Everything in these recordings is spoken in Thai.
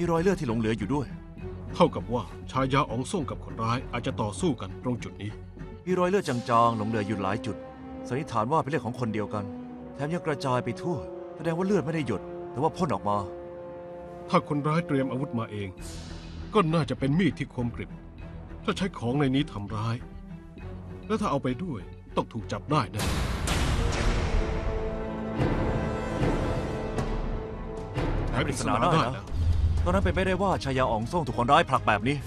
มีรอยเลือดที่หลงเหลืออยู่ด้วยเท่ากับว่าชายาอ๋องส่งกับคนร้ายอาจจะต่อสู้กันตรงจุดนี้มีรอยเลือดจางๆหลงเหลืออยู่หลายจุดสันนิษฐานว่าเป็นเลือดของคนเดียวกันแถมยังกระจายไปทั่วแสดงว่าเลือดไม่ได้หยดแต่ว่าพ่นออกมาถ้าคนร้ายเตรียมอาวุธมาเองก็น่าจะเป็นมีดที่คมกริบถ้าใช้ของในนี้ทำร้ายและถ้าเอาไปด้วยต้องถูกจับได้แน่หายปริศนาได้นะตอนนั้นเป็นไปได้ว่าชายาอ๋องส่งถูกคนร้ายผลักแบบนี้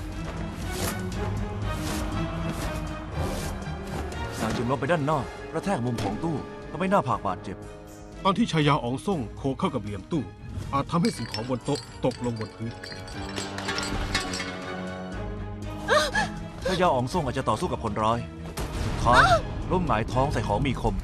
นางจึงล้มไปด้านหน้ากระแทกมุมของตู้ทำให้หน้าผากบาดเจ็บตอนที่ชายาอ๋องส่งโคเข้ากับเหลี่ยมตู้อาจทำให้สิ่งของบนโต๊ะตกลงบนพื้นชายาอ๋องส่งอาจจะต่อสู้กับคนร้ายสุดท้ายล้มหงายท้องใส่ของมีคม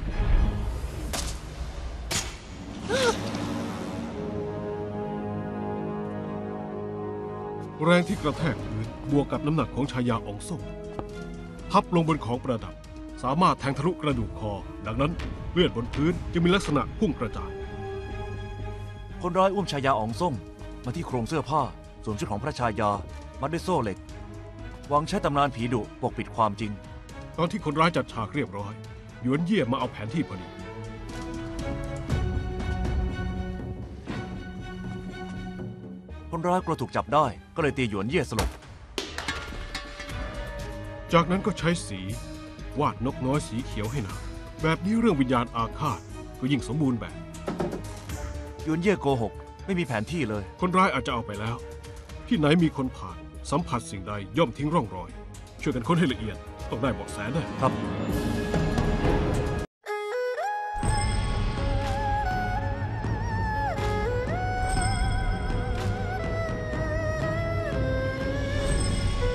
แรงที่กระแทกพื้นบวกกับน้ำหนักของชายาอ๋องส่งทับลงบนของประดับสามารถแทงทะลุกระดูกคอดังนั้นเลือดบนพื้นจึงมีลักษณะพุ่งกระจายคนร้ายอุ้มชายาอ๋องส่งมาที่โครงเสื้อผ้าสวมชุดของพระชายามัดด้วยโซ่เหล็กหวังใช้ตำนานผีดุปกปิดความจริงตอนที่คนร้ายจัดฉากเรียบร้อยหยวนเย่มาเอาแผนที่พอดีคนร้ายกลัวถูกจับได้ก็เลยตีหยวนเย่สลบจากนั้นก็ใช้สีวาดนกน้อยสีเขียวให้นางแบบนี้เรื่องวิญญาณอาฆาตก็ยิ่งสมบูรณ์แบบหยวนเย่โกหกไม่มีแผนที่เลยคนร้ายอาจจะเอาไปแล้วที่ไหนมีคนผ่านสัมผัสสิ่งใดย่อมทิ้งร่องรอยช่วยกันค้นให้ละเอียดต้องได้เบาะแสแน่ครับ